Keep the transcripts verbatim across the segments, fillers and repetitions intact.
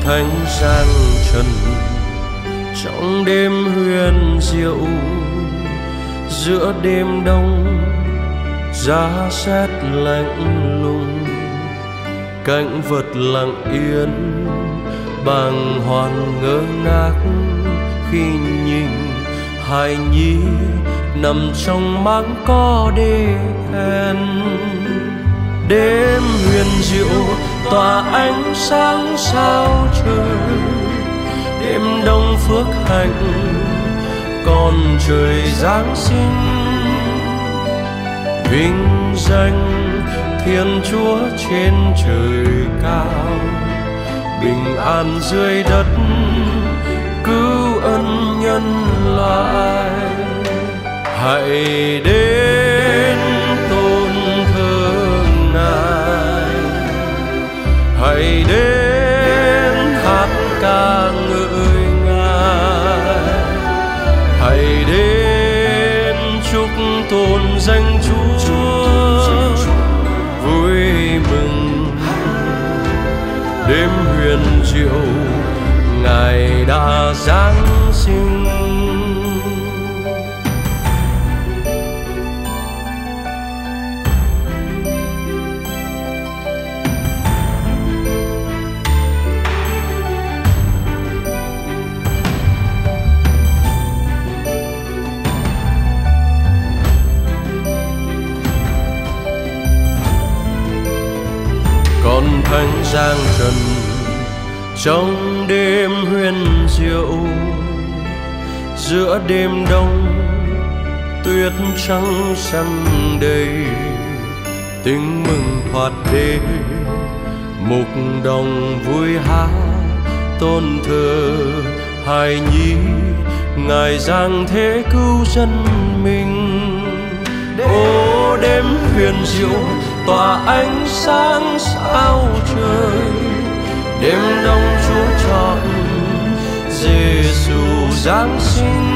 thánh sang trần trong đêm huyền diệu, giữa đêm đông giá rét lạnh lùng, cảnh vật lặng yên bàng hoàng ngơ ngác khi nhìn hài nhi nằm trong máng có đê hèn. Đêm huyền diệu tỏa ánh sáng sao trời, đêm đông phước hạnh còn trời giáng sinh. Vinh danh Thiên Chúa trên trời cao, bình an dưới đất cứu ân nhân loại. Hãy đến tôn thờ Ngài, hãy đến hát ca ngợi Ngài, hãy đến chúc tôn danh Chúa vui mừng. Đêm huyền diệu Ngài đã giáng sinh. Con thánh giang trần trong đêm huyền diệu, giữa đêm đông tuyết trắng săn đầy, tiếng mừng thoạt đế mục đồng vui hát tôn thờ hài nhi Ngài giang thế cứu dân mình. Ô đêm huyền diệu tỏa ánh sáng sao trời, đêm đông Chúa chọn Giêsu giáng sinh.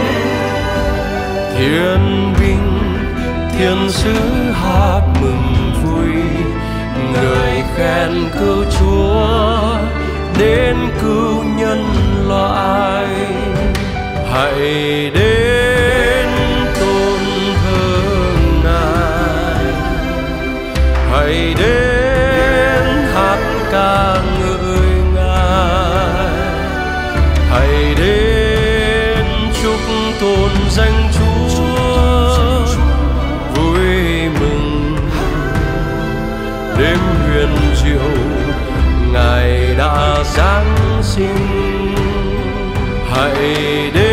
Thiên binh thiên sứ hát mừng vui, ngợi khen cứu Chúa đến cứu nhân loại. Hãy đến tôn thờ Ngài, hãy đến hát ca ngợi Ngài, hãy đến chúc tôn danh Chúa vui mừng. Đêm huyền diệu Ngài đã giáng sinh, hãy đến